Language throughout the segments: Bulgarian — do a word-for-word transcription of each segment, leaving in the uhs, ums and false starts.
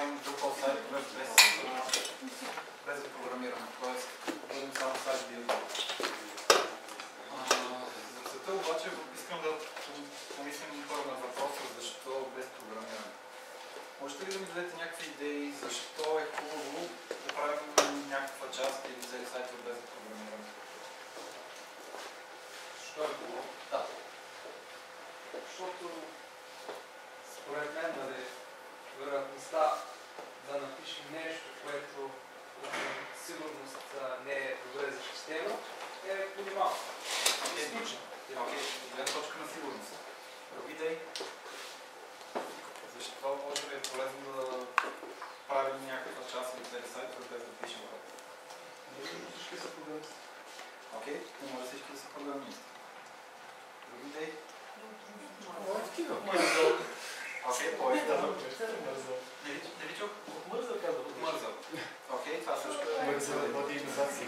правим Drupal сайтове без, без да програмираме, т.е. бъдем само сайт билдер. За целта обаче искам да помислим първо на въпроса защо без програмиране. Можете ли да ми дадете някакви идеи защо е хубаво да правим някаква част или цели сайтове без да програмираме? Защо е хубаво? Да. Защото според мен нали, вероятността да напишем нещо, което сигурност не е добре защитено, е минимална. Изключена. Окей, от гледна точка на сигурност. Други идеи? Защо може би е полезно да правим някаква част или цели сайтове без да пишем код? Не може всички са програмисти. Окей, не може всички да са програмисти. Други идеи? Мързъл. Окей, по-естествено. Мързъл. Не ви чух? Мързъл казва. Мързъл. Окей, това също е. Мързъл е модернизация.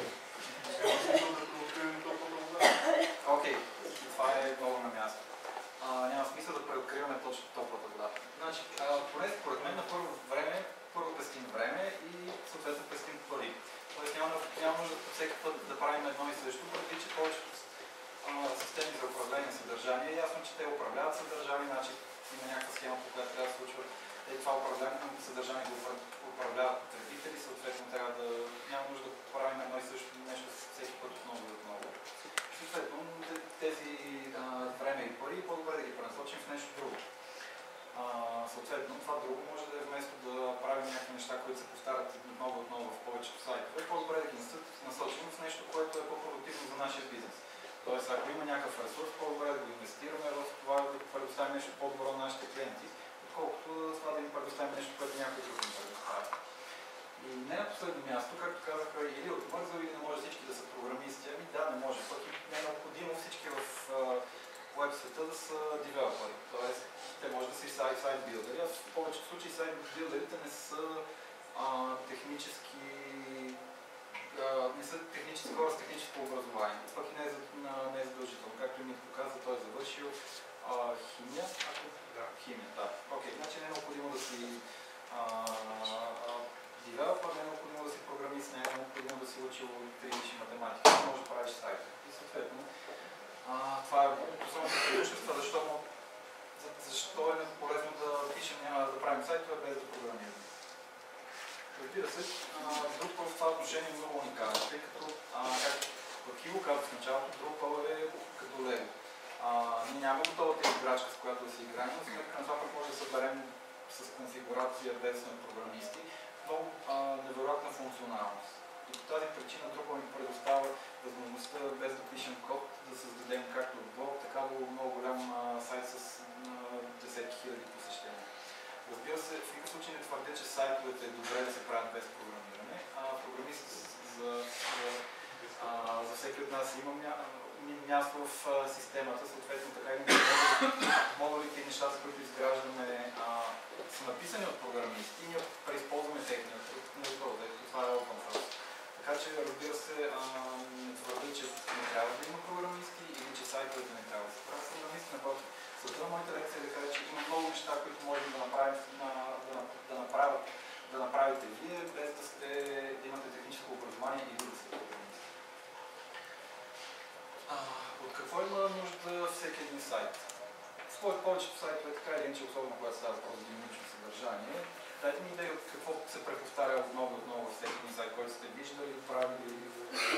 Окей, това е много на място. А, няма смисъл да преоткриваме точно топлата вода. Значи, а, поне според мен на първо време, първо пестим време и съответно пестим пари. Тоест няма, няма нужда всеки път да правим едно и също, преди че повечето системи за управление на съдържание. Е ясно, че те управляват съдържание, значи има някаква схема, по която трябва да случва. Е, това управление на съдържание го управляват потребители, съответно трябва да няма нужда да правим едно и също нещо всеки път отново и отново. Съответно, тези а, време и пари по-добре да ги пренасочим в нещо друго. А, съответно, това друго може да е вместо да правим някакви неща, които се повтарят отново и отново в повечето сайтове, по-добре да ги насочим в нещо, което е по-продуктивно за нашия бизнес. Тоест, ако има някакъв ресурс, по-добре да го инвестираме в това да предоставим нещо по-добро на нашите клиенти, отколкото това да им предоставим нещо, което някой друг им предоставя. И не на последно място, както казаха, или от мързъл, или не може всички да са програмисти. Ами да, не може. Пък не е необходимо всички в веб света да са девелопери. Тоест, те може да са и сайт, сайт билдери. А в повечето случаи сайт билдерите не са а, технически не са технически хора с техническо образование. Пък и не е, не е задължително. Както и ми показа, той е завършил а, химия. Ако... Да, химия, да. Окей, значи не е необходимо да си девелопър, не е необходимо да си програмист, не е необходимо да си учил три висши математика, не може да правиш сайт. И съответно, а, това е основното преимущество, защо, защо е полезно да пишем, няма да правим сайтове без да програмираме. Разбира се, Drupal в това отношение е много уникален, тъй като, както Киво каза в началото, Drupal е като Lego. Ние нямаме готовата играчка, с която да си играем, но сметка на това пък може да съберем с конфигурация без сме програмисти много невероятна функционалност. И по тази причина Drupal ни предоставя възможността без да пишем код да създадем както блог, така до много голям сайт с десетки хиляди посещения. Разбира се, в никакъв случай не твърдя, че сайтовете е добре да се правят без програмиране, а програмист за, за, а, за всеки от нас има мя, място в а, системата, съответно така и модулите и нещата, които изграждаме, а, са написани от програмисти и ние преизползваме техния труд на това, това е open source. Така че, разбира се, а, не твърдя, че не трябва да има програмисти или че сайтовете не трябва да се правят програмисти, напротив. Целта на моята лекция е да кажа, че има много неща, които можем да, направим, да, да, направят, да направите вие, без да, сте, да имате техническо образование или да сте програмисти. От какво има нужда всеки един сайт? Според повечето сайтове, така или иначе, особено когато става въпрос за динамично съдържание, дайте ми идея от какво се преповтаря отново и отново във всеки един сайт, който сте виждали, правили или...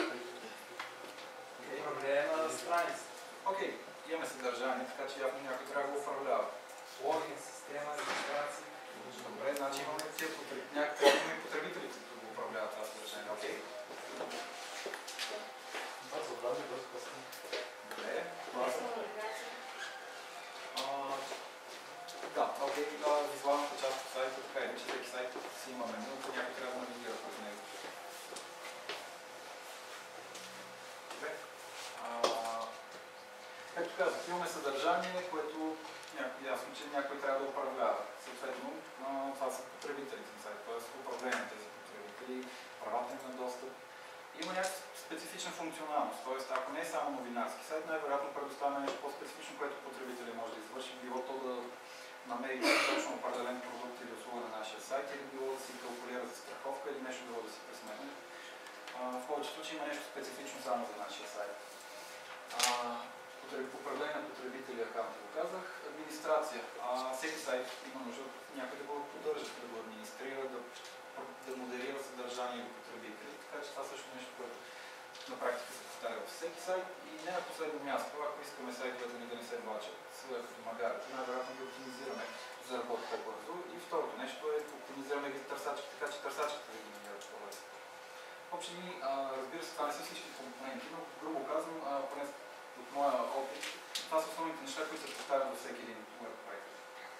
Проблема на страница. Окей. Имаме съдържание, така че явно някой трябва да го управлява. Логин, система, регистрация. Добре, значи имаме тия потребители, някакви и потребителите, които го управляват това съдържание, окей? Това са образни бързо късни. Добре, класно. Да, окей, визуалната част от сайта, така е, че всеки сайт си има меню, но някой трябва да навигира през него. Добре. Както казах, имаме съдържание, което ясно, че някой трябва да управлява. Съответно, това са потребителите на сайта, т.е. управление на тези потребители, правата им на достъп. Има някаква специфична функционалност, т.е. ако не е само новинарски сайт, най-вероятно предоставяме нещо по-специфично, което потребителя може да извърши, било то да намери точно определен продукт или услуга на нашия сайт или било да си калкулира за страховка или нещо друго да си пресметне. В повечето случаи има нещо специфично само за нашия сайт. Управление на потребители акаунт, го казах. Администрация. А, всеки сайт има нужда някой да го поддържа, да го администрира, да, да модерира съдържание или потребители. Така че това също нещо, което на практика се повтаря във всеки сайт. И не на последно място, ако искаме сайтовете ни да не се влачат като магарите, най-вероятно ги оптимизираме за да работи по-бързо. И второто нещо е да оптимизираме ги търсачки, така че търсачките да ги намират по-лесно. Общо ни, разбира се, това не са всички компоненти, но грубо казвам, поне от моя опит, това са основните неща, които се повтарят във всеки един web проект.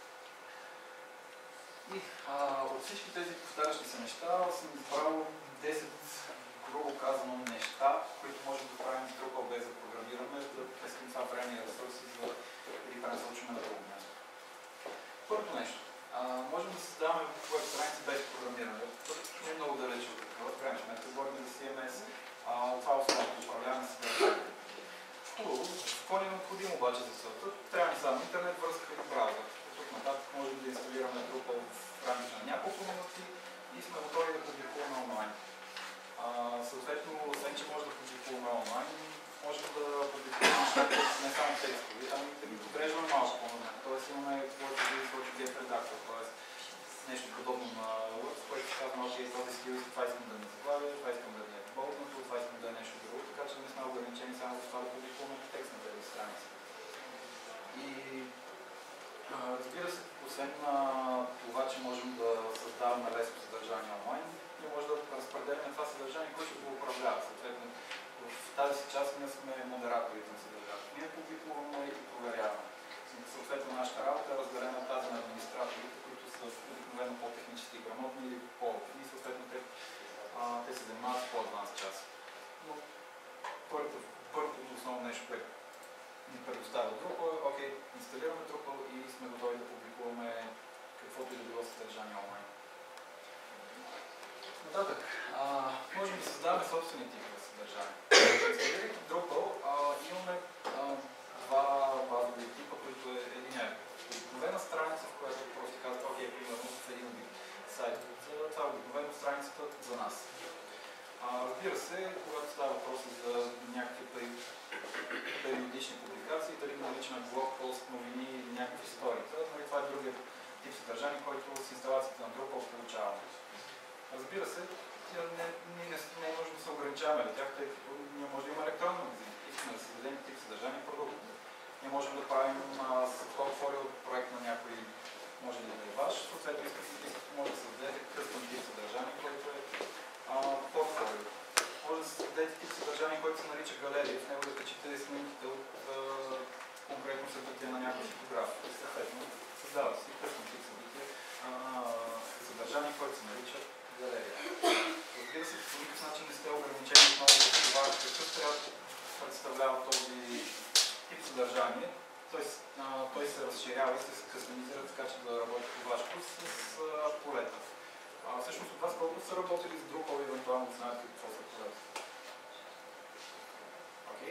И а, от всички тези повтарящи се неща съм избрал десет, грубо казано, неща, които можем да правим с Drupal без да програмираме, да пестим това време и ресурси, за да ги пренасочваме на друго място. Първото нещо. А, можем да създаваме web страници без програмиране. Не е много далече от такова. В крайна сметка говорим за си ем ес. А, това е основното управляване с съдържание. Хубаво. Какво ни е необходимо обаче за целта? Трябва ни само интернет връзка и браузър. Тук нататък можем да инсталираме Drupal в рамките на няколко минути и сме готови да публикуваме онлайн. А, съответно, освен че може да публикуваме онлайн, можем да публикуваме не само текстови, ами да ги подреждаме малко по-напред. Тоест имаме WordPress редактор, т.е. нещо подобно на Word, което се казва, окей, този стил, това искам да не заглавя, това искам да не е болтното, това искам да е нещо друго, така че не сме ограничени само за това да публикуваме текст на тези страници. И разбира се, освен на това, че можем да създаваме лесно съдържание онлайн, ние можем да разпределяме това съдържание, което ще го управлява. Съответно, в тази си част ние сме модераторите на съдържанието. Ние публикуваме и проверяваме. Съответно, нашата работа е разделена тази на администраторите, които са обикновено по-технически грамотни или по-опитни и съответно те, а, те се занимават с по-адванс част. Но първото, първото основно нещо, което ни предоставя Drupal е, окей, инсталираме Drupal и сме готови да публикуваме каквото и да било съдържание онлайн. Нататък, а, можем да създаваме собствени типове съдържание. Инсталирайки Drupal, а, имаме а, два базови типа, които е един е обикновена страница, в която просто казва, окей, примерно с един вид сайт. Това е обикновено страницата за нас. А, разбира се, когато става въпрос за някакви периодични публикации, дали го наричаме блог, пост, новини или някакви истории. Но и това е другия тип съдържание, който с инсталацията на Drupal получаваме. Разбира се, не, не, не, не е нужно да се ограничаваме до тях, тъй като ние може да има електронен магазин. Искаме да създадем тип съдържание продукт. Ние можем да правим с портфолио проект на някой, може да е ваш, съответно искате, може да създадете къстъм тип съдържание, който е а, портфолио. Може да създадете тип съдържание, който се нарича галерия, в него да качите снимките от а, конкретно събитие на някой фотограф. Съответно, създавате си къстъм тип събитие, а, съдържание, което се нарича галерия. Разбира се, по никакъв начин не сте ограничени отново за това, какъв трябва да представлява този тип съдържание. Тоест, а, той се разширява и се кастомизира така, че да работи по ваш вкус с а, полета. А, всъщност от вас колко са работили с Drupal и евентуално знаят какво са полета? Окей.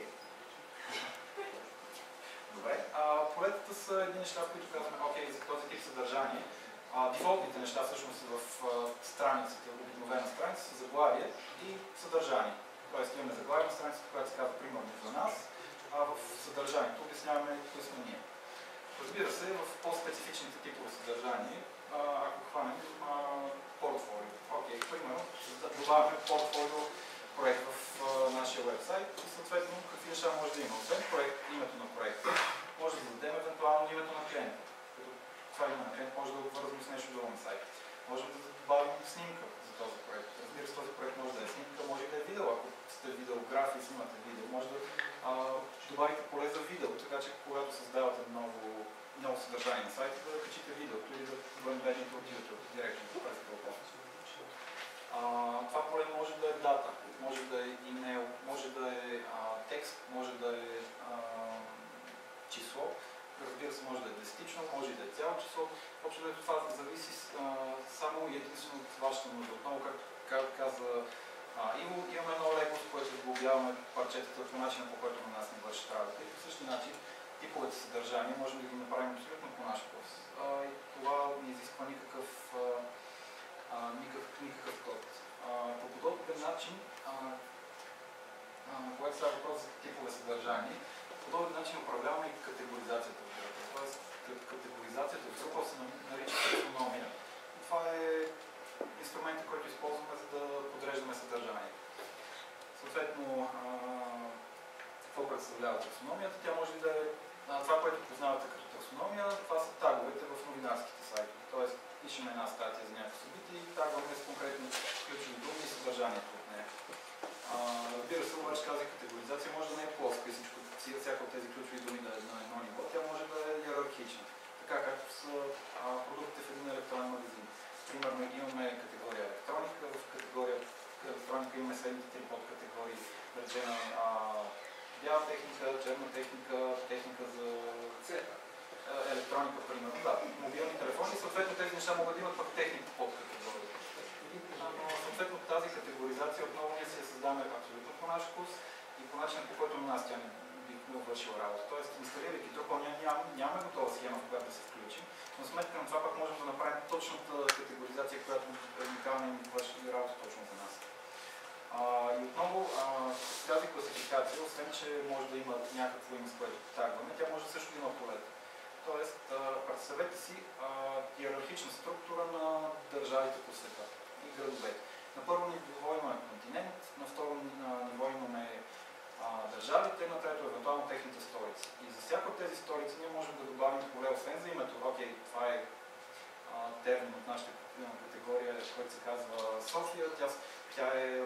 Добре. А, полетата са едни неща, в които казваме, окей, за този тип съдържание. А, дефолтните неща всъщност са в а, страниците, обикновена страница, са заглавие и съдържание. Тоест имаме заглавие на страницата, която се казва примерно за нас, а в съдържанието обясняваме кои сме ние. Разбира се, в по-специфичните типове съдържание, а, ако хванем а, портфолио. Окей, примерно, да добавяме портфолио проект в а, нашия вебсайт и съответно какви неща може да има. Освен проект, името на проекта, може да дадем евентуално името на клиента. Това име на клиент може да го вързваме с нещо друго на сайт. Можем да добавим снимка за този проект. Разбира се, този проект може да е снимка, може да е видео. Ако сте видеограф и снимате видео, може да а, добавите поле за видео, така че когато създавате ново, ново съдържание на сайта, да качите видеото или да го ембедите от YouTube директно през Drupal. Това поле може да е дата, може да е имейл, може да е а, текст, може да е а, число. Разбира се, може да е десетично, може да е цяло число. Общо да това зависи а, само и единствено от вашата нужда. Отново, както как каза а, Иво, имаме едно лего, с което сглобяваме парчетата по начина, по който на нас не върши работа. И по същия начин типовете съдържания можем да ги направим абсолютно по наш вкус. И това не изисква никакъв а, начин, а, а, когато става въпрос за типове съдържание, по подобен начин управляваме и категоризацията. Тоест, категоризацията в Drupal се нарича таксономия. И това е инструмент, който използваме, за да подреждаме съдържание. Съответно, а, какво представлява таксономията? Тя може да е това, което познавате като таксономия, това са таговете в новинарските сайтове. Тоест, пишем една статия за някакво събитие и тагваме с конкретни ключови думи и съдържанието от нея. А, разбира се, обаче тази категоризация може да не е плоска и всичко, всяка от тези ключови думи да е на едно ниво, тя може да е иерархична. Така както са а, продуктите в един електронен магазин. Примерно имаме категория електроника, в категория електроника имаме следните три подкатегории, да речем бяла техника, черна техника, техника за електроника, примерно. Да, мобилни телефони, съответно тези неща могат да имат пък техника подкатегория. Но съответно тази категоризация отново ние си я създаваме абсолютно по наш вкус и по начин, по който на нас тя не би вършила работа. Тоест, инсталирайки Drupal, ням, нямаме готова схема, в която да се включим, но сметка на това пак можем да направим точната категоризация, която уникална им върши работа точно за нас. А, и отново, а, тази класификация, освен че може да има някакво име, с което тагваме, тя може също да има полета. Тоест, а, представете си а, иерархична структура на държавите по света и градовете. На първо ниво имаме континент, на второ ниво имаме а, държавите, на трето евентуално техните столици. И за всяка от тези столици ние можем да добавим поле, освен за името. Окей, това е а, термин от нашата категория, който се казва София. Тя, тя е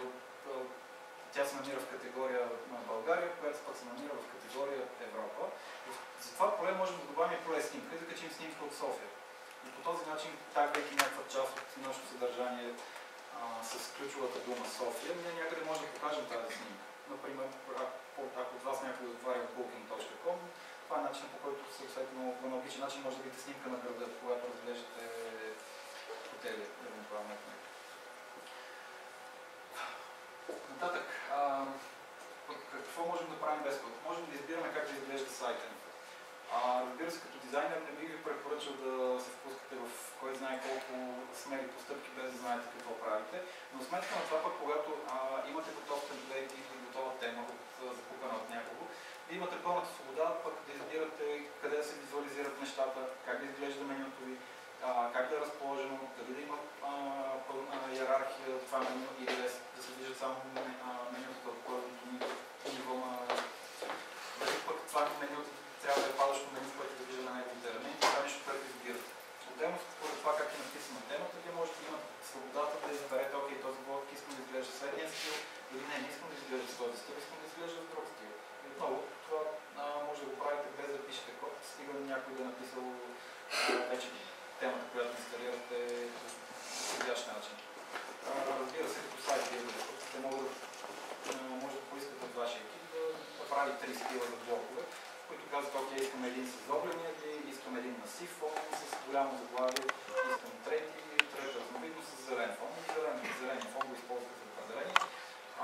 Тя се намира в категория на България, която пък се намира в категория Европа. За това поле можем да добавим поле снимка и да качим снимка от София. И по този начин, тагвайки някаква част от нашето съдържание а, с ключовата дума София, ние някъде можем да покажем тази снимка. Например, ако, ако от вас някой отваря в booking точка com, това е начин, по който съответно по аналогичен начин може да видите снимка на града, когато разглеждате хотели, евентуално. Нататък, а, какво можем да правим без код? Можем да избираме как да изглежда сайта ни. А, разбира се, като дизайнер не би ви препоръчал да се впускате в кой знае колко смели постъпки, без да знаете какво правите. Но сметка на това пък, когато а, имате готов темплейт или готова тема, от, закупена от някого, вие имате пълната свобода пък да избирате къде да се визуализират нещата, как да изглежда менюто ви, а, как да е разположено, дали да има а, пълна иерархия от това меню или да, да се движат само менюто от първото ниво на... Дали пък това менюто трябва да е падащо меню, в което да вижда на неговите елементи, това е нещо, което избирате. Отделно според това как е написана темата, вие можете да имате свободата да изберете, окей, този блок искам да изглежда следния стил, или не, не искам да изглежда с този стил, искам да изглежда в друг стил. И отново, това а, може да го правите без да пишете код, стига някой да е написал а, вече темата, която инсталирате по подходящ начин. А, разбира се, като сайт билдър, те могат да, може да поискате от вашия екип да направи три стила за блокове, които казват, окей, искам един с огледни ъгли, искам един масив фон с голямо заглавие, искам трети, трета разновидност с зелен фон. И зелен, зелен фон го използвате за определени а,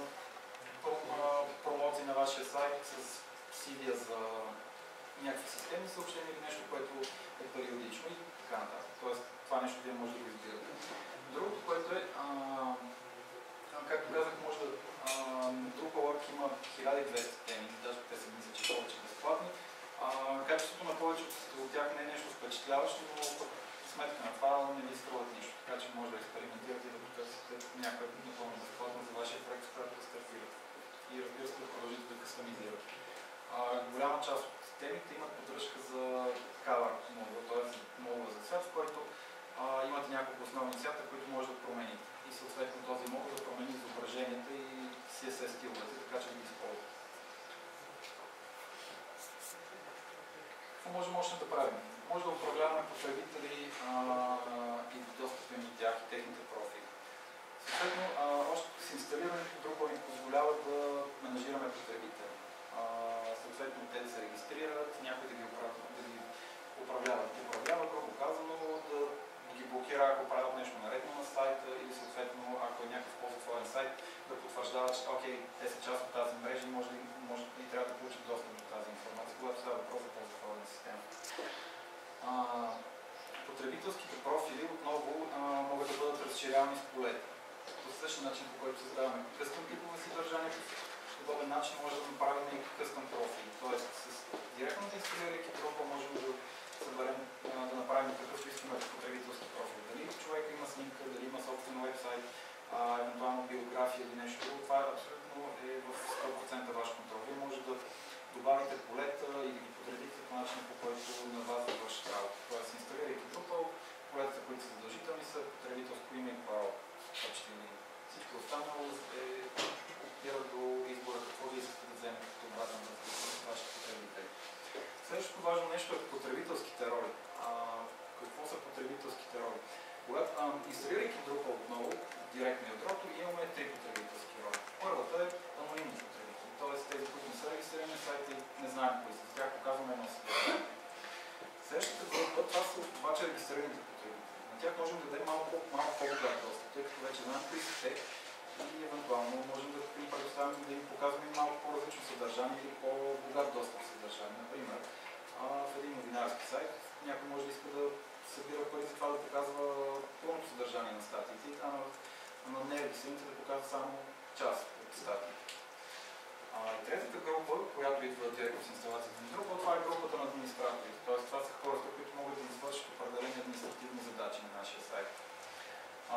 промоции на вашия сайт с сивия за някакви системни съобщения или нещо, което е периодично и така нататък. Тоест, това нещо вие може да го избирате. Другото, което е, а, както казах, може да Drupal има хиляда и двеста теми, даже те се мисля, че повече безплатни. А, качеството на повече от тях не е нещо впечатляващо, но сметка на това не ви струват нищо. Така че може да експериментирате и да потърсите някакъв напълно безплатно за вашия проект, който да стартирате. И разбира се да продължите да кастомизирате. Голяма част от темите имат поддръжка за color модул, т.е. модул за цвят, в който а, имате няколко основни цвята, които може да промените. И съответно този модул да промени изображенията и си ес ес стиловете, така че да ги използвате. Какво можем още да правим? Може да управляваме потребители а, и достъпа им до тях и техните профили. Съответно, а, още с инсталирането Drupal ни позволява да менажираме потребители. Съответно, те да се регистрират, някой да ги управлява, да ги управлява, управлява грубо казано, да ги блокира, ако правят нещо наредно на сайта или съответно, ако е някакъв по-затворен сайт, да потвърждава, че окей, те са част от тази мрежа и може, може и трябва да получат достъп до тази информация, когато става въпрос за по-затворена система. А, потребителските профили отново а, могат да бъдат разширявани с полета. същия начин, по който създаваме къстъм клипове съдържанието, по подобен начин може да направим и къстъм профили. Тоест, с директно да инсталирайки Drupal можем да съберем, да направим какъвто искаме потребителски профил. Дали човек има снимка, дали има собствен уебсайт, а, евентуално биография или нещо друго, това е абсолютно е в сто процента ваш контрол. Вие може да добавите полета и да ги подредите по начин, по който на вас да вършите работа. Тоест, инсталирайки Drupal, полетата, които са задължителни, са потребителско име и парол. Всичко останало е опира до избора какво ви искате да вземете като обратно на вашите потребители. Следващото важно нещо е потребителските роли. А, какво са потребителските роли? Когато инсталирайки Drupal отново, директно ядрото, имаме три потребителски роли. Първата е анонимни потребители, т.е. тези, които не са регистрирани на сайта и не знаем кои са. За тях показваме едно съдържание. Следващата група, това са обаче регистрираните потребители. На тях можем да дадем малко, малко по-богат достъп, тъй като вече знаем кои са те и евентуално можем да им предоставим да им показваме малко по-различно съдържание или по-богат достъп съдържание. Например, в един новинарски сайт някой може да иска да събира пари за това да показва пълното съдържание на статиите, а на нерегистрираните да показва само част от статиите. А, и третата група, която идва директно с инсталацията на Drupal, това е групата на администраторите. Тоест, това са хората, които могат да извършат определени административни задачи на нашия сайт. А,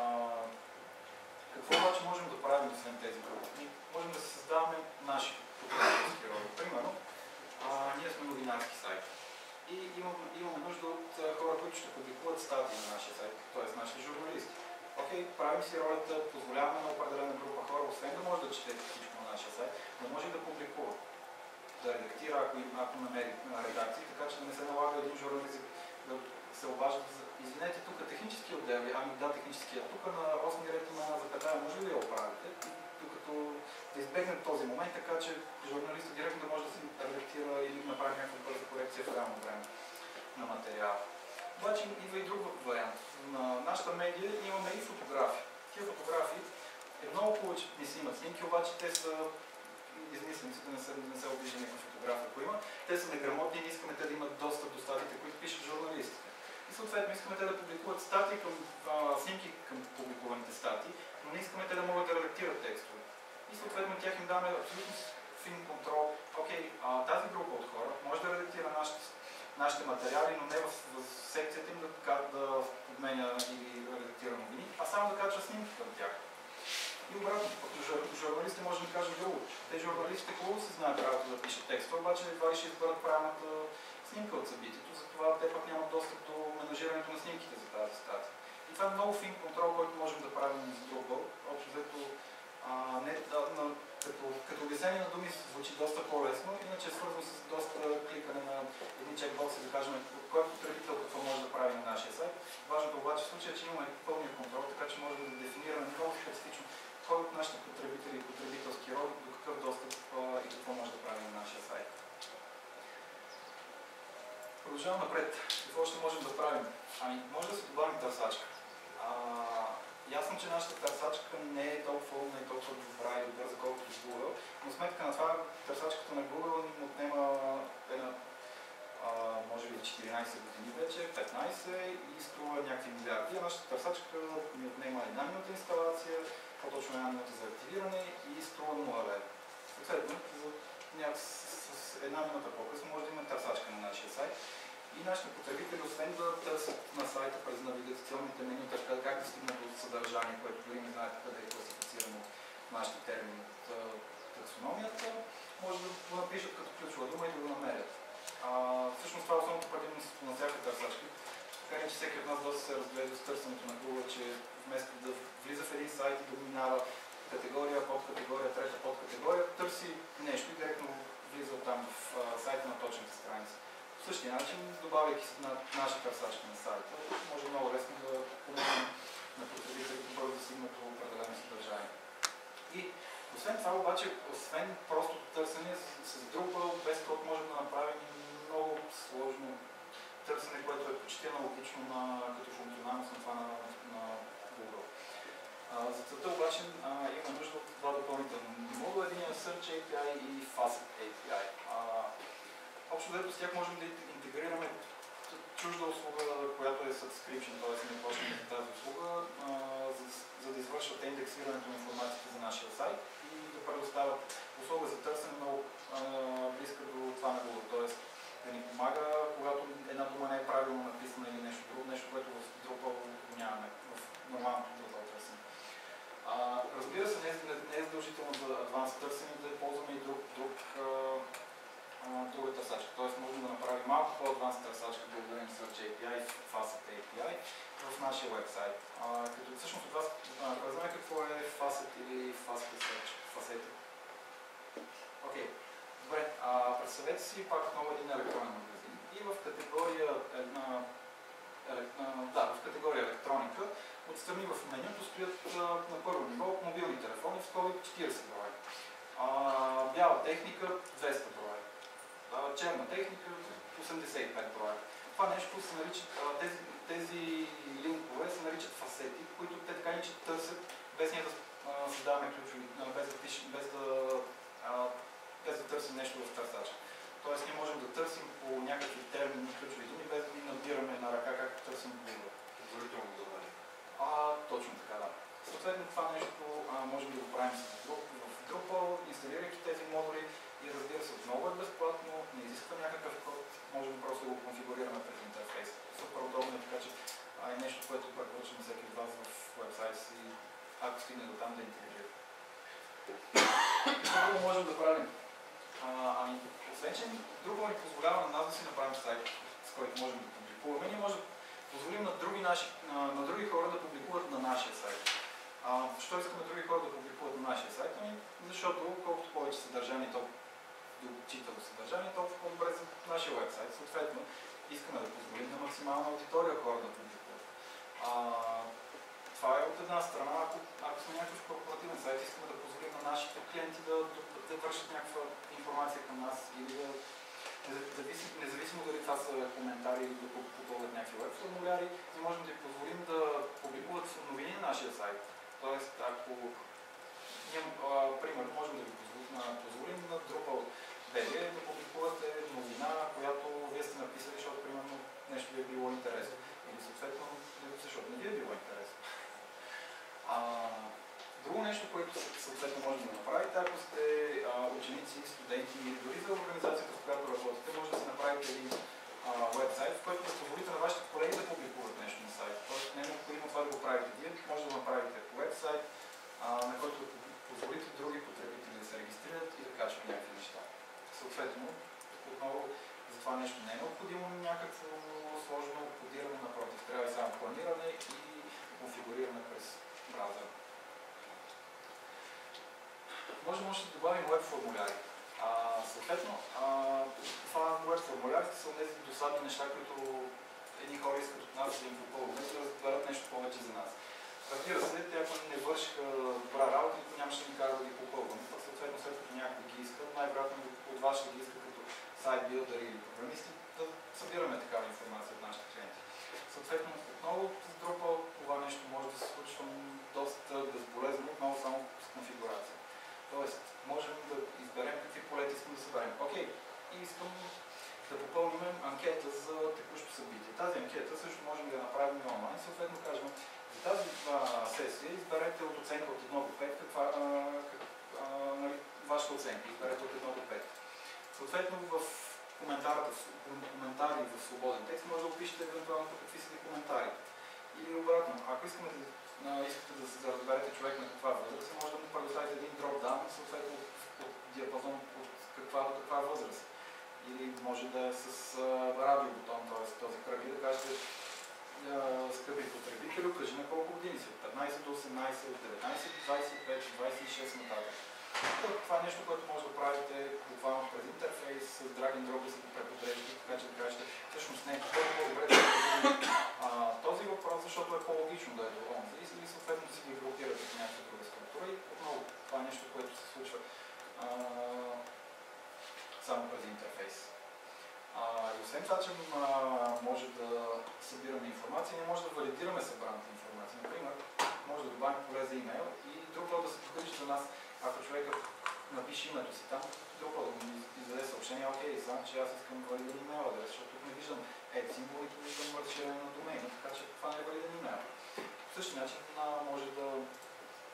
какво обаче можем да правим освен тези групи? Ние можем да създаваме наши потребителски роли. Примерно, а, ние сме новинарски сайт и имаме, имаме нужда от хора, които ще публикуват статии на нашия сайт, т.е. нашите журналисти. Окей, правим си ролята, позволяваме на определена група хора, освен да може да чете всичко на нашия сайт, да може да публикува, да редактира, ако, ако намери редакции, така че да не се налага един журналист да се обажда за извинете, тук технически отдели, ами да, техническия, тук на осми ред има една запетая, може ли да я оправите, докато да избегнем този момент, така че журналистът директно да може да се редактира или да направи някаква бърза корекция в реално време на материала. Обаче идва и друг вариант. На нашата медия имаме и фотографии. Тия фотографии е много хубаво, че не си имат снимки, обаче те са измислени, да не се, да не се обижда някаква фотография, ако има. Те са неграмотни и не искаме те да имат достъп до статиите, които пишат журналистите. И съответно искаме те да публикуват статии към а, снимки към публикуваните статии, но не искаме те да могат да редактират текстове. И съответно тях им даме абсолютно фин контрол. Окей, а, тази група от хора може да редактира нашите, нашите материали, но не в, в секцията им да, да подменя или редактира новини, а само да качва снимки към тях. И обратно, журналистите може да ни кажат друго. Те журналистите хубаво се знаят правото да пишат текста, обаче едва ли ще изберат правилната снимка от събитието, затова те пък нямат достъп до менажирането на снимките за тази статия. И това е много фин контрол, който можем да правим с Drupal. Общо взето, като, като обяснение на думи звучи доста по-лесно, иначе е свързано с доста кликане на един чекбокс и да кажем кой потребител какво може да прави на нашия сайт. Важното обаче в случая е, че имаме пълния контрол, така че можем да дефинираме много специфично кой от нашите потребители и потребителски роли до какъв достъп а, и какво може да прави на нашия сайт. Продължавам напред. Какво ще можем да правим? Ами, може да се добавим търсачка. А, ясно, че нашата търсачка не е толкова, не е толкова добра и бърза, колкото с Google, но сметка на това търсачката на Google ни отнема една, а, може би четиринайсет години вече, петнайсет и струва някакви милиарди. А нашата търсачка ни отнема една минута инсталация, по-точно една минута за активиране и струва нула лева. Съответно, с, с една минута по-късно може да има търсачка на нашия сайт. И нашите потребители, освен да търсят на сайта през навигационните менюта как да стигнат до съдържание, което дори не знаете къде е класифицирано в нашите термини от таксономията, може да го напишат като ключова дума и да го намерят. А, всъщност това е основното предимство на всяка търсачка. Така че всеки от нас доста се разглежда с търсенето на Google, че вместо да влиза в един сайт и да минава категория, подкатегория, трета подкатегория, търси нещо и директно влиза там в а, сайта на точната страница. По същия начин, добавяйки на наша търсачка на сайта, може много лесно да помогнем на потребителите бързо да стигнат до определено съдържание. И освен това обаче, освен простото търсене с, с Drupal, без код можем да направим много сложно търсене, което е почти аналогично на, като функционалност на това на, на Google. А, за целта обаче а, има нужда от два допълнителни модула. Един е Search ей пи ай и Facet ей пи ай. А, общо взето с тях можем да интегрираме чужда услуга, която е subscription, т.е. не плащаме за тази услуга, а, за, за да извършим извършват индексирането на информацията за нашия сайт и да предоставят услуга за търсене много близка до това на Google, т.е. да ни помага, когато една дума не е правилно написана или нещо друго, нещо, което в Drupal нямаме, в нормалното Drupal търсене. А, разбира се, не, не, не е задължително за Advanced търсене да ползваме и друг, друг а, а, друга търсачка. Т.е. можем да направим малко по-Advanced търсачка, благодарим Search ей пи ай, Facet ей пи ай в нашия вебсайт. А, като всъщност от вас разбираме какво е Facet или Facet Search, Facet. Окей. Okay. Добре, а, представете си пак отново един електронен магазин и в категория, една, елек, да, в категория електроника отстрани в менюто стоят а, на първо ниво мобилни телефони, скоро четирийсет броя. А, бяла техника двеста броя. А, черна техника осемдесет и пет броя. Това нещо се нарича, тези, тези линкове се наричат фасети, които те така ни че търсят без ние да а, създаваме ключови, без да пишем, без да а, без да търсим нещо в търсача. Тоест ние можем да търсим по някакви термини, ключови думи, без да ги набираме на ръка, както търсим в Google. Предварително задание. А, точно така, да. Съответно това нещо а, можем да го правим с Drupal, в Drupal, инсталирайки тези модули и разбира се, отново е безплатно, не изисква някакъв код, можем просто да го конфигурираме през интерфейс. Супер удобно е, така че а, е нещо, което препоръчвам всеки от вас в вебсайта си, ако стигне до там да интегрира. Какво можем да правим? А, ами, освен, че друго ни позволява на нас да си направим сайт, с който можем да публикуваме, ние можем да позволим на други, наши, на, на други хора да публикуват на нашия сайт. А, защо искаме други хора да публикуват на нашия сайт? Ами, защото колкото повече съдържание, толкова читаво съдържание, толкова по-добре за нашия вебсайт. Съответно, искаме да позволим на максимална аудитория хора да публикуват. А, това е от една страна, ако, ако сме някакъв корпоративен сайт, искаме да позволим на нашите клиенти да, да, да вършат някаква информация към нас или да, независимо, независимо дали това са коментари или да попълват някакви веб формуляри, ние можем да им позволим да публикуват новини на нашия сайт. Тоест, ако ние, примерно, можем да ви позволим, позволим на Drupal би джи да публикувате новина, която вие сте написали, защото примерно нещо ви е било интересно. Или съответно, защото не ви е било интересно. А, друго нещо, което съответно може да направите, ако сте а, ученици, студенти или дори за организацията, в която работите, може да си направите един вебсайт, в който да позволите на вашите колеги да публикуват нещо на сайта. Тоест не е необходимо това да го правите вие, може да го направите по вебсайт, а, на който да позволите други потребители да се регистрират и да качват някакви неща. Съответно, отново за това нещо не е необходимо някакво сложно кодиране, напротив, трябва и само планиране и конфигуриране през браузъра. Може може да добавим веб формуляри. А, съответно, а, това веб формулярите са тези досадни неща, които едни хора искат от нас да им попълваме, за да разберат нещо повече за нас. Разбира се, те ако не вършиха добра работа, никой нямаше да ни кара да ги попълваме. Съответно, след като някой ги иска, най-вероятно от вас ще ги иска като сайт билдъри или програмисти, да събираме такава информация от нашите клиенти. Съответно, отново с Drupal това нещо може да се случва доста безболезнено, отново само с конфигурация. Тоест, можем да изберем какви полета искам да съберем. Окей, и искам да попълним анкета за текущо събитие. Тази анкета също можем да я направим и онлайн. Съответно, кажем, за тази а, сесия изберете от оценка от едно до пет каква а, как, а, нали, вашата оценка. Изберете от едно до пет. Съответно, в коментари в свободен текст може да опишете евентуално какви са ви коментари. Или обратно, ако искаме да, а, искате да се разберете човек на каква възраст, може да му предоставите един дроп-даун, съответно от диапазон от каква до каква възраст. Или може да е с а, радиобутон, т.е. този кръг и да кажете скъпи потребители, кажи на колко години си, от петнайсет до осемнайсет, от деветнайсет до двайсет и пет, двайсет и шест нататък. Това е нещо, което може да правите буквално през интерфейс, с drag and drop да се го преподреждате, така че да кажете, всъщност не е по-добре да се този въпрос, защото е по-логично да е до онзи или съответно си ги групирате в някаква друга структура и отново това е нещо, което се случва а, само през интерфейс. А, и освен това, че а, може да събираме информация, ние може да валидираме събраната информация. Например, може да добавим поле за имейл и Drupal да се погрижи за нас, ако човека напише името си там, Drupal да му издаде съобщение, окей, знам, че аз искам валидиран имейл адрес, защото тук не виждам ед символите, виждам разширение на домейна, така че това не е валиден имейл. По същия начин а, може да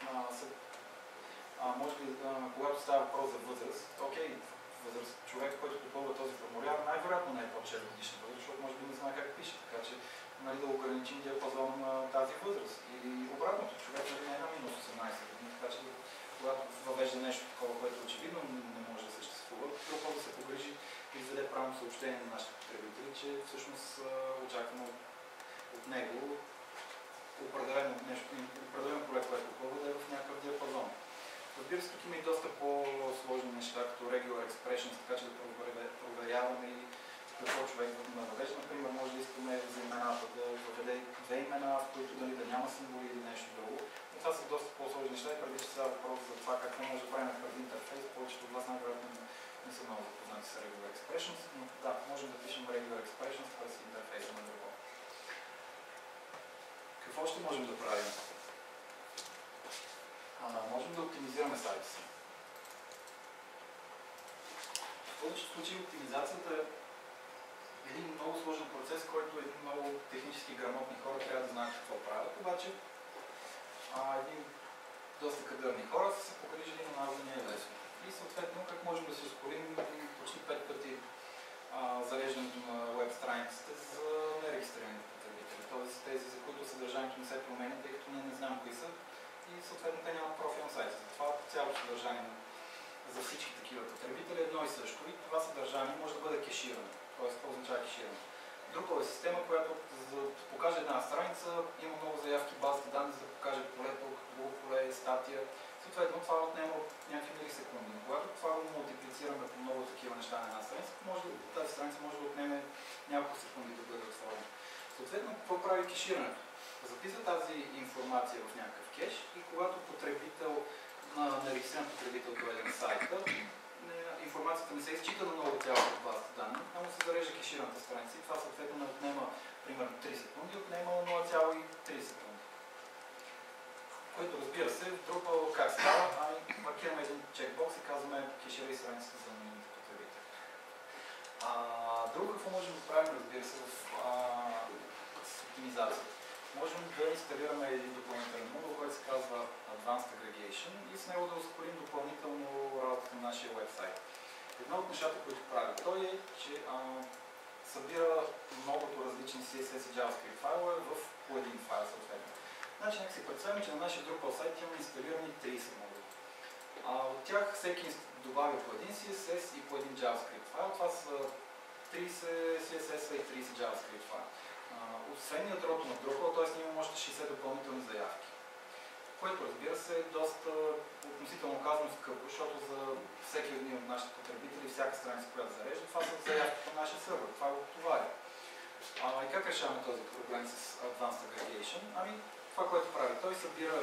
а, може би, а, когато става въпрос за възраст, окей, възраст, човек, който попълва този формуляр, най-вероятно не е под шест годишна възраст, защото може би не знае как пише, така че нали, да ограничим диапазон на тази възраст. Или обратното, човек нали, не е на минус осемнайсет години, така че когато въвежда нещо такова, което очевидно не може да съществува, трябва да се погрижи и изведе правилно съобщение на нашите потребители, че всъщност очакваме от него определено нещо, определено поле, което попълва да е в някакъв диапазон. Разбира се, тук има и доста по-сложни неща, като regular expressions, така че да проверяваме и какво човек въвежда. Например, може да искаме за имената да въведе две имена, в които дали да няма символи или нещо друго. Но това са доста по-сложни неща и преди че става въпрос за това какво може да правим пред интерфейс, повечето от вас най-вероятно не са много запознати с regular expressions, но да, можем да пишем regular expressions през интерфейса на друго. Какво ще можем да правим? А, можем да оптимизираме сайта си. В повечето случаи оптимизацията е един много сложен процес, който един много технически грамотни хора трябва да знаят какво правят, обаче а, един доста кадърни хора са се погрижили на нас да ни е лесно. И съответно как можем да се ускорим почти пет пъти а, зареждането на веб страниците за нерегистрираните потребители, т.е. тези, за които съдържанието не се променя, тъй като ние не знаем кои са и съответно те нямат профил на сайта. Затова цялото съдържание за всички такива потребители е едно и също и това съдържание може да бъде кеширано. Т.е. какво означава кеширане? Друга е система, която за да покаже една страница, има много заявки, базата данни, за да покаже полето, друго поле, статия. Съответно това отнема някакви милисекунди. Когато това го мултиплицираме по много такива неща на една страница, може да, тази страница може да отнеме няколко секунди да бъде отворена. Съответно, какво прави кеширането? Записва тази информация в някакъв кеш и когато потребител, нерегистриран потребител дойде на сайта, информацията не се изчита на много цялата база данни, а му се зарежда кешираната страница и това съответно не отнема примерно три секунди, отнема нула цяло и три секунди. Което разбира се, в Drupal как става, ами маркираме един чекбокс и казваме кеширай страницата за анонимните потребители. А, друго какво можем да правим, разбира се, в а, с оптимизация. Можем да инсталираме един допълнителен модул, който се казва Advanced Aggregation и с него да ускорим допълнително работата на нашия вебсайт. Едно от нещата, които прави той е, че а, събира многото различни си ес ес и JavaScript файлове в по един файл съответно. Значи, нека си представим, че на нашия Drupal сайт имаме инсталирани трийсет модули. А, от тях всеки добавя по един си ес ес и по един JavaScript файл. Това са трийсет си ес ес и трийсет JavaScript файл. Освен ядрото на Drupal, т.е. ние имаме още шейсет допълнителни заявки. Което разбира се е доста относително казано скъпо, защото за всеки един от нашите потребители, всяка страница, която зарежда, това са заявки към нашия сървър. Това го отговаря. А, и как решаваме този проблем с Advanced Aggregation? Ами, това, което прави, той събира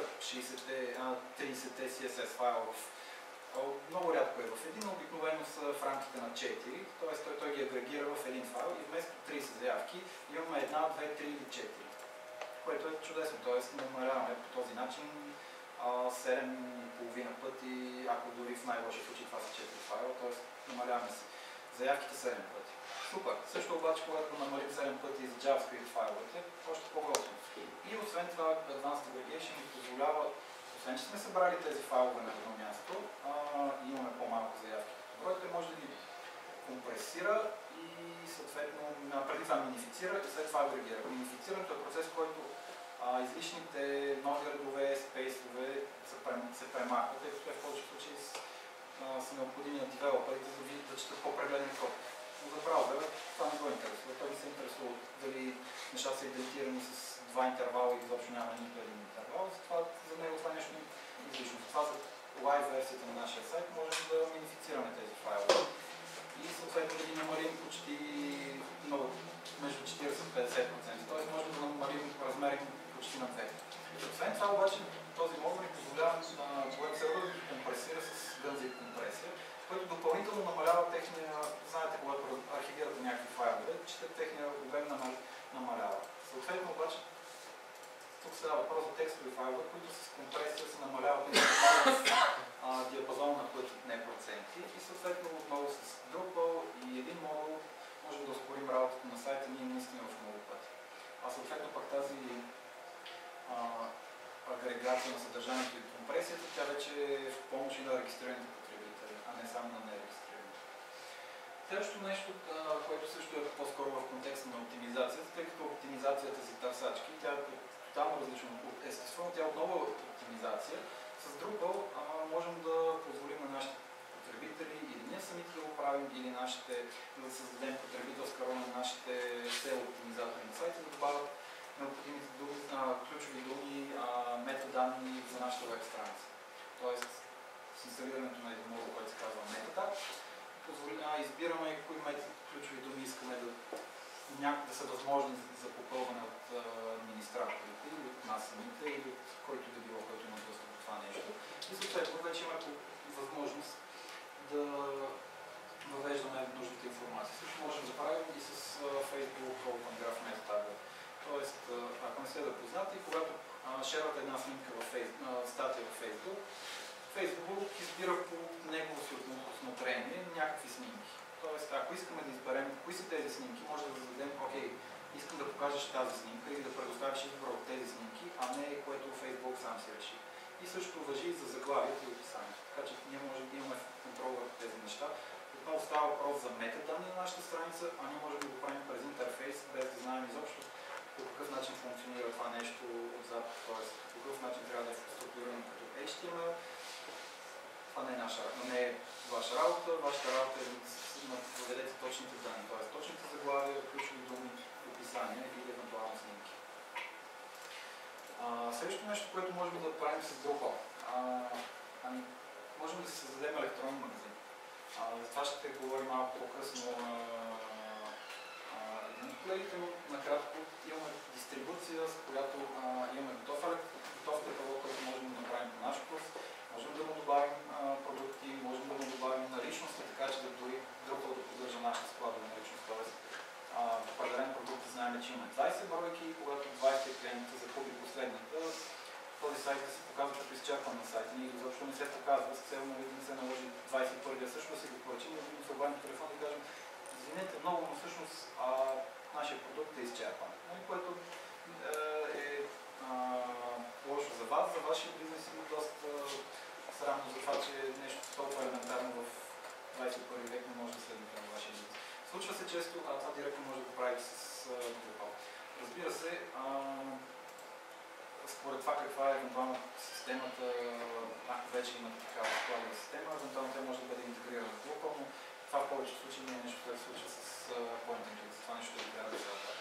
трийсет си ес ес файла в много рядко е в един, обикновено са в рамките на четири, т.е. той, той ги агрегира в един файл и вместо трийсет заявки имаме една, две, три или четири. Което е чудесно, т.е. намаляваме по този начин седем и половина пъти, ако дори в най-лошия случай това са четири файла, т.е. намаляваме си заявките седем пъти. Супер! Също обаче, когато намалим седем пъти за JavaScript файловете, още по-готово. И освен това, Advanced Aggregation ни позволява, освен че сме събрали тези файлове на едно място, а, имаме по-малко заявки. Който може да ги компресира и съответно преди това минифицира и след това агрегира. Минифицирането е процес, в който а, излишните нови редове, спейсове се премахват, тъй като в повечето случаи са необходими на девелоперите, за да видят да четат по-прегледен код. Но за браузъра това не го интересува. Той не се интересува дали нещата са идентирани с два интервала и изобщо няма нито един интервал. Затова за него това нещо не е излишно. Затова за лайв версията на нашия сайт можем да минифицираме тези файлове и съответно да ги намалим почти много, между четирийсет и петдесет процента. Т.е. можем да намалим размери почти на две. Освен това обаче този модул ни позволява веб сервер да компресира с гънзик компресия, който допълнително намалява техния, знаете, когато архивирате някакви файлове, че техния обем намалява. Съответно обаче тук се дава въпрос за текстови файлове, които с компресия се намаляват на диапазон на пъти, не проценти и съответно отново с Drupal и един модул можем да ускорим работата на сайта ние наистина в много пъти. А съответно пък тази а, агрегация на съдържанието и компресията, тя вече е в помощ и на регистрираните потребители, а не само на нерегистрираните. Следващото нещо, което също е по-скоро в контекста на оптимизацията, тъй като оптимизацията за търсачки, тя е тотално различна от естествено, тя отново е оптимизация. С Drupal а, можем да позволим на нашите потребители или ние самите да го правим, или нашите, да създадем потребителска роля на нашите сео оптимизатори на сайта, да добавят необходимите думи, а, ключови думи, а, метаданни за нашата веб страница. Тоест, с инсталирането на един модул, който се казва метатаг, позволява, избираме кои метод, ключови думи искаме да, някак да са възможни за попълване от а, администраторите или от нас самите, или от който да било, който има достъп до това нещо. И съответно вече има възможност да въвеждаме нужната информация. Също можем да правим и с а, Facebook Open Graph Meta. Тоест, ако не сте да познати, когато а, шервате една снимка в Facebook, а, статия в Facebook, Facebook избира по негово си усмотрение някакви снимки. Тоест, ако искаме да изберем кои са тези снимки, може да зададем, окей, искам да покажеш тази снимка или да предоставиш избор от тези снимки, а не което Facebook сам си реши. И също важи и за заглавието и описанието. Така че ние можем да имаме контрол върху тези неща. Отново става въпрос за метаданни на нашата страница, а ние можем да го правим през интерфейс, без да знаем изобщо по какъв начин функционира това нещо отзад, т.е. по какъв начин трябва да е структурирано като Ейч Ти Ем Ел. Това не е наша работа, не е ваша работа. Вашата работа е да въведете точните данни, т.е. точните заглавия, ключови думи, описания или евентуално снимки. Следващото нещо, което можем да правим с Drupal, а, ами, можем да си създадем електронен магазин. А, за това ще говорим малко по-късно един от колегите, но накратко имаме дистрибуция, с която а, имаме готов, готов каталог, който можем да направим по наш курс. Можем да му добавим а, продукти, можем да му добавим наличности, така че да дори Drupal да поддържа нашата складова наличност. Тоест, в определен продукт знаем, че имаме двайсет бройки и когато двайсет клиента закупи последната, този сайт да се показва като изчерпан на сайта. Ние изобщо не се показва, с цел да не се наложи двайсет и първия също да си го поръчим, да го се обадим в телефон и кажем, извинете много, но всъщност а, нашия продукт е изчерпан. Което е а, лошо за вас, за вашия бизнес и доста срамно за това, че нещо толкова елементарно в двайсет и първи век не може да следните на вашия бизнес. Случва се често, а това директно може да го правите с Drupal. Разбира се, а, според това каква е евентуално системата, ако вече има такава складова система, евентуално тя може да бъде интегрирана в Drupal, но това в повечето случаи не е нещо, което се случва с point and click, това нещо да трябва да се отправя.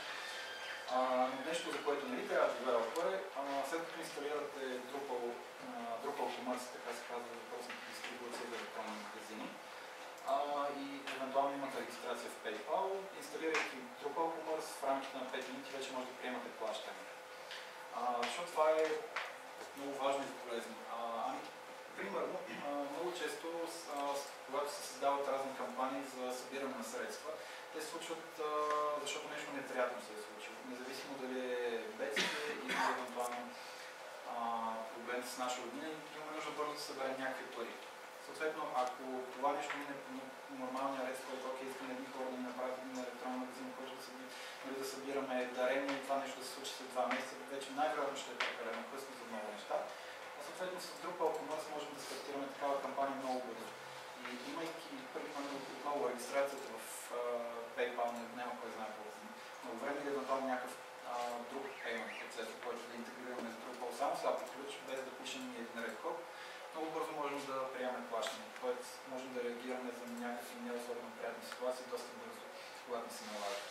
Нещо, за което нали трябва да девелопър е, след като инсталирате Drupal, Drupal Commerce, така се казва, въпросната дистрибуция за електронни магазини, Uh, и евентуално имате регистрация в PayPal, инсталирайки Drupal Commerce в рамките на пет минути вече може да приемате плащане. Uh, защото това е много важно и полезно. Uh, ами, примерно, uh, много често, uh, когато се създават разни кампании за събиране на средства, те се случват, uh, защото нещо неприятно се е случило. Независимо дали е бедствие или евентуално uh, проблем с наша родина, имаме нужда бързо да съберем някакви пари. Съответно, ако това нещо мине по нормалния ред, с който окей, искаме едни хора да ни направят един електронен магазин, който да, съби, да събираме дарения и това нещо да се случи след два месеца, вече най-вероятно ще е прекалено късно за много неща. А съответно с Drupal Commerce можем да стартираме такава кампания много бързо. И имайки примерно отново регистрацията в uh, PayPal не отнема кой знае колко много време или евентуално някакъв uh, друг payment процес, който да интегрираме с Drupal само с API ключ, без да пишем ни един ред код. Много бързо можем да приемем плащане, т.е. можем да реагираме за някакви не особено приятни ситуации доста бързо, когато не се налага.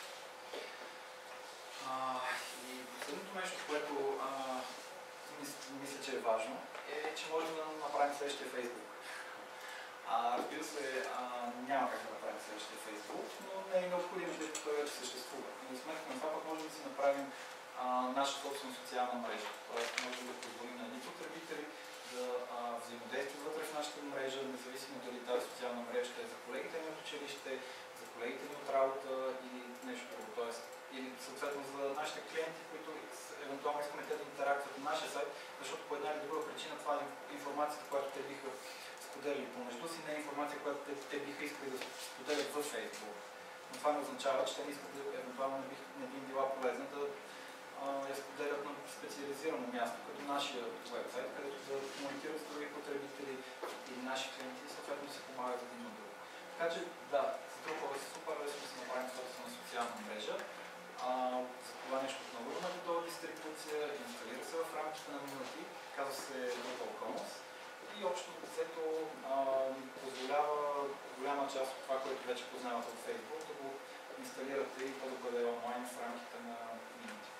И последното нещо, което а, мисля, че е важно, е, че можем да направим следващия Facebook. А, разбира се, а, няма как да направим следващия Facebook, но не е необходимо, защото той вече съществува. И на сметка на това пък можем да си направим а, наша собствена социална мрежа, т.е. можем да позволим на едни потребители да взаимодействат вътре в нашата мрежа, независимо дали тази социална мрежа е за колегите ни от училище, за колегите ни от работа или нещо друго. Тоест, или съответно за нашите клиенти, които евентуално искаме те да интерактуват на нашия сайт, защото по една или друга причина това е информацията, която те биха споделили помежду си, не е информация, която те, те биха искали да споделят в Facebook. Но това не означава, че те не искат да евентуално не, бих, не би им била полезна да я споделят на специализирано място, като нашия вебсайт, където да наши клиенти и съответно се помагат един на друг. Така че да, за Drupal е супер лесно да си направим собствена социална мрежа. А, за това нещо обнаружваме готова дистрибуция, инсталира се в рамките на минути, казва се Drupal Commons и общо взето ни позволява голяма част от това, което вече познавате от Facebook, да го инсталирате и то да бъде онлайн в рамките на минути.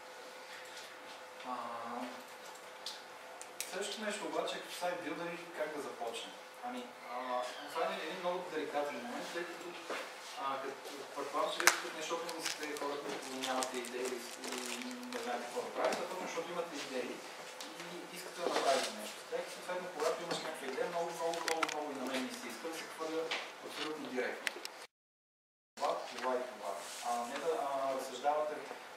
А, Следващото нещо обаче е като сайт билдъри как да започне. Ами, а, това е един много деликатен момент, тъй като предполагам, че като не защото не сте хора, които нямате идеи и не знаете какво да правите, а точно защото имате идеи и искате да направите нещо. Тъй като съответно, когато имаш някаква идея, много, много, много, много и на мен ми се иска да се хвърля абсолютно директно. Това, това и това. А не да а, разсъждавате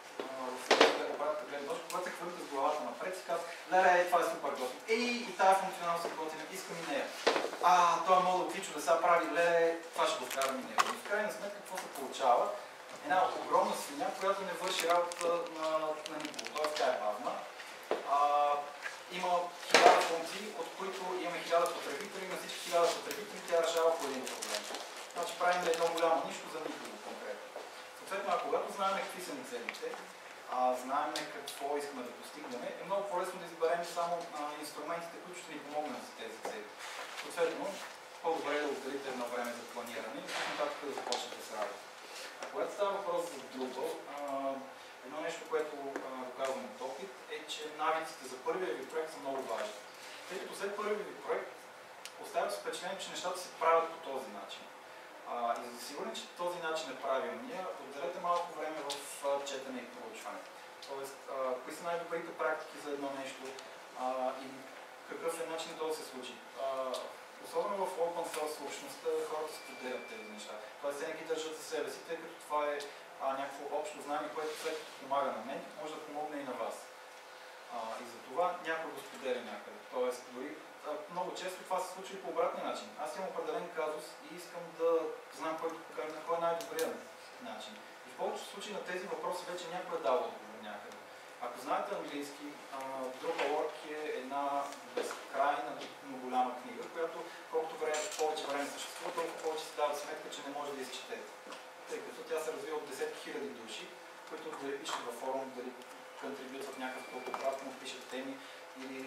в обратната гледна точка, когато се хвърлите с главата напред и казвате, леле, това е супер готин. Ей, и тази функционалност е готина, искам и нея. А, той модул фичо да сега прави, леле, това ще го вкарам и нея. И в крайна сметка какво се получава? Една огромна свиня, която не върши работа на, на никого. Тоест тя е бавна. А, има хиляда функции, от които имаме хиляда потребители, на всички хиляда потребители тя решава по един проблем. Значи правим едно голямо нищо за никого конкретно. Съответно, а когато знаем какви са ни целите, а, знаем какво искаме да постигнем, е много по-лесно да изберем само а, инструментите, които ще ни помогнат за тези цели. Съответно, по-добре е да отделите едно време за планиране и нататък да започнете с работа. А когато става въпрос за Drupal, а, едно нещо, което го казвам от опит, е, че навиците за първия ви проект са много важни. Тъй като след първия ви проект оставят впечатление, че нещата се правят по този начин. А, и за да сигурен, че този начин е правилния, отделете малко време в а, четене и проучване. Тоест, а, кои са най-добрите практики за едно нещо а, и какъв е начин да се случи. А, особено в open source общността хората споделят тези неща. Тоест, те не ги държат за себе си, тъй като това е а, някакво общо знание, което след като помага на мен, може да помогне и на вас. А, и за това някой го споделя някъде. Тоест, дори много често това се случва и по обратния начин. Аз имам определен казус и искам да знам кой, кой е най-добрият начин. И в повечето случаи на тези въпроси вече някой е дал отговор някъде. Ако знаете английски, Drupal.org е една безкрайна, но голяма книга, която колкото време, повече време съществува, толкова повече се дава сметка, че не може да изчетете. Тъй като тя се развива от десетки хиляди души, които дали пишат във форум, дали контрибютват някакъв толкова, пишат теми или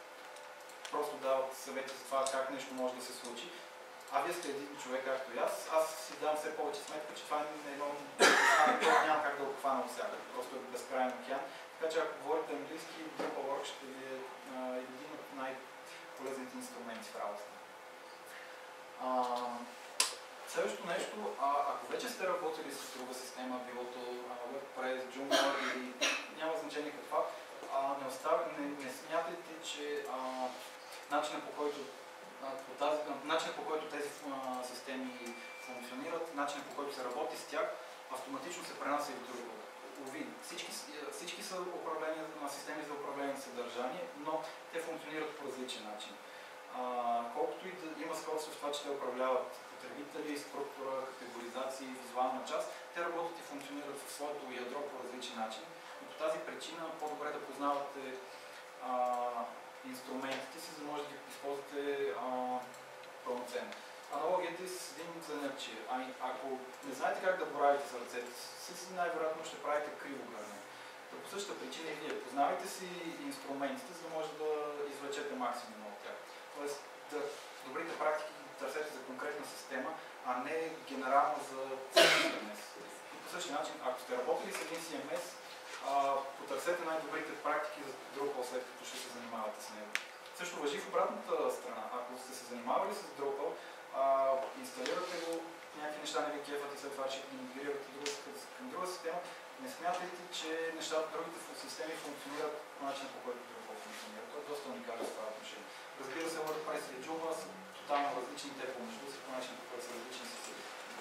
просто дават съвети за това как нещо може да се случи. А вие сте един човек, както и аз. Аз си давам все повече сметка, че това е едно знание, което няма как да обхвана от всяка. Просто е безкрайен океан. Така че ако говорите английски, Drupal.org ще ви е един от най-полезните инструменти в работата. Следващото нещо, а, ако вече сте работили с друга система, билото WordPress, Joomla или няма значение каква, а, не, остав... не, не смятайте, че а, начинът по който по тази, начинът по който тези а, системи функционират, начинът по който се работи с тях, автоматично се пренася и в друго. Уви, всички, всички са управления, системи за управление на съдържание, но те функционират по различен начин. А, колкото и да има сходство в това, че те управляват потребители, структура, категоризации, визуална част, те работят и функционират в своето ядро по различен начин. И по тази причина по-добре да познавате а, инструментите си, за да може да ги използвате а, пълноценно. Аналогията е с един занятие. Ами, ако не знаете как да боравите с ръцете си, най-вероятно ще правите криво гърне. Да по същата причина и вие познавайте си инструментите, за да може да извлечете максимум от тях. Тоест, да, добрите практики търсете за конкретна система, а не генерално за си ем ес. И по същия начин, ако сте работили с един си ем ес, потърсете най-добрите практики за Drupal, след като ще се занимавате с него. Също важи в обратната страна. Ако сте се занимавали с Drupal, инсталирате го, някакви неща не ви кефат и след това ще ги мигрирате към друга система, не смятайте, че нещата, другите системи функционират по начин, по който Drupal функционира. Това е доста уникално в това отношение. Разбира се, WordPress и Joomla са тотално различни, те помежду си по начин, по който са различни системи.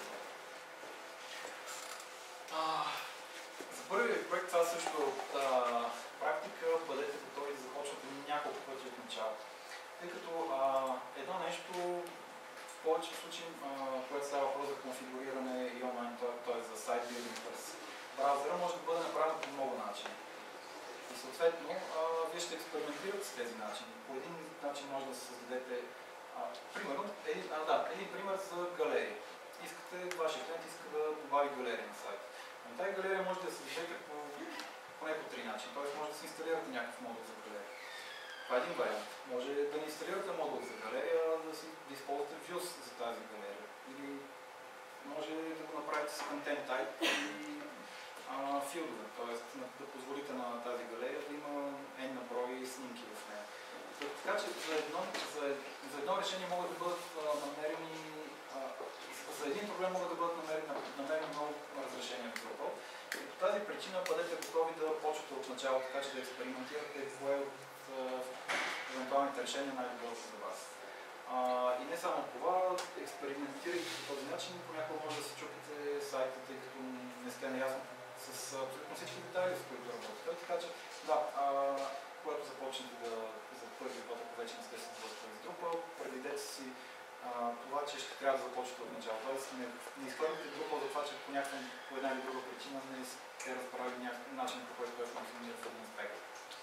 За първият проект това също е практика, бъдете готови да започвате няколко пъти от началото. Тъй като а, едно нещо, в повечето случаи, което става въпрос за конфигуриране и онлайн, т.е. за сайт билдинг през браузъра, може да бъде направено по много начини. И съответно, а, вие ще експериментирате с тези начини. По един начин може да се създадете а, А, примерно, един, а, да, един пример за галерия. Искате, вашия клиент иска да добави галерия на сайта. Но тази галерия може да се създадете по, поне по три начина. Т.е. може да си инсталирате някакъв модул за галерия. Това е един вариант. Може да не инсталирате модул за галерия, а да си да използвате views за тази галерия. Или може да го направите с content type и а, филдове, т.е. да позволите на тази галерия да има n на брой снимки в нея. Така че за едно, за, за едно решение могат да бъдат а, намерени, а, за един проблем могат да бъдат намерени, намерени много разрешения в Drupal. И по тази причина бъдете готови да почвате от начало, така че да експериментирате кое от евентуалните решения най-доброто за вас. А, и не само това, експериментирайки по този начин, понякога може да се чупите сайта, тъй като не сте наясно с абсолютно всички детайли, с които работите. Така че, да, а, когато започнете да за първи път, ако вече не сте се сблъскали с Drupal, предвидете си а, това, че ще трябва да започнете от начало. Тоест не, не изхвърляте Drupal за това, че по, някакъв, по една или друга причина не сте разправили някакъв начин, по който той функционира в един аспект.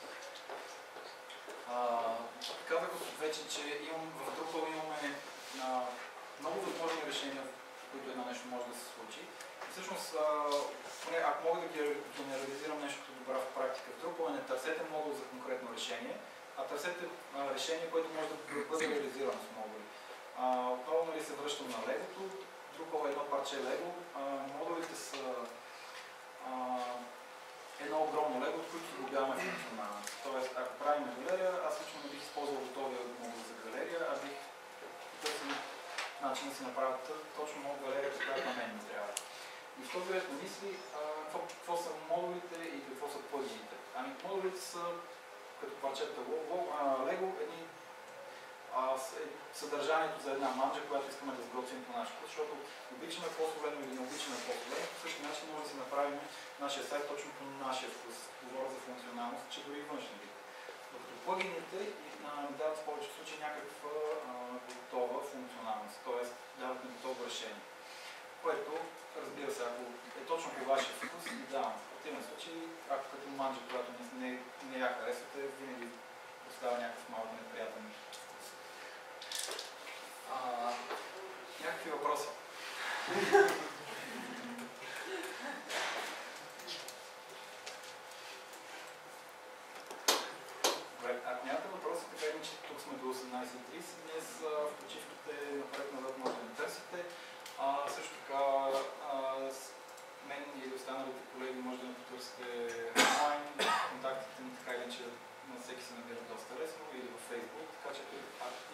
Казах вече, че имам, в Drupal имаме а, много възможни решения, в които едно нещо може да се случи. И всъщност, а, поне, ако мога да генерализирам нещо добра в практика в Drupal, не търсете модул за конкретно решение, а търсете а, решение, което може да бъде реализирано с модули. А, отново нали, се връщам на легото. Drupal е едно парче лего. А, модулите са а, едно огромно лего, от които добавяме функционалност. Тоест, ако правим галерия, аз лично не бих използвал готовия модул за галерия, а бих търсил начин да си направя точно много галерия, която на мен ми трябва. И в този ред на мисли, какво, какво са модулите и какво са плагините. Ами модулите са като парчета лего, едни а, съдържанието за една манджа, която искаме да сготвим по наш вкус, защото обичаме по-солено или не обичаме по-солено, по същия начин може да си направим нашия сайт точно по нашия вкус. Говоря за функционалност, че дори външен вид. Докато плагините дават в повечето случаи някаква а, готова функционалност, т.е. дават ни готово решение. Което, разбира се, ако е точно по вашия вкус, идеално. В противен случай, ако като манджа, която не, не, не я харесвате, винаги остава някакъв малко неприятен вкус. А, някакви въпроси? Добре, ако нямате въпроси, така че тук сме до осемнайсет и трийсет, днес в почивките напред-назад може да ни търсите. А, също така, а, с мен и останалите колеги може да ме потърсите онлайн, контактите ми така или че на всеки се набира доста лесно или във Facebook, така че ако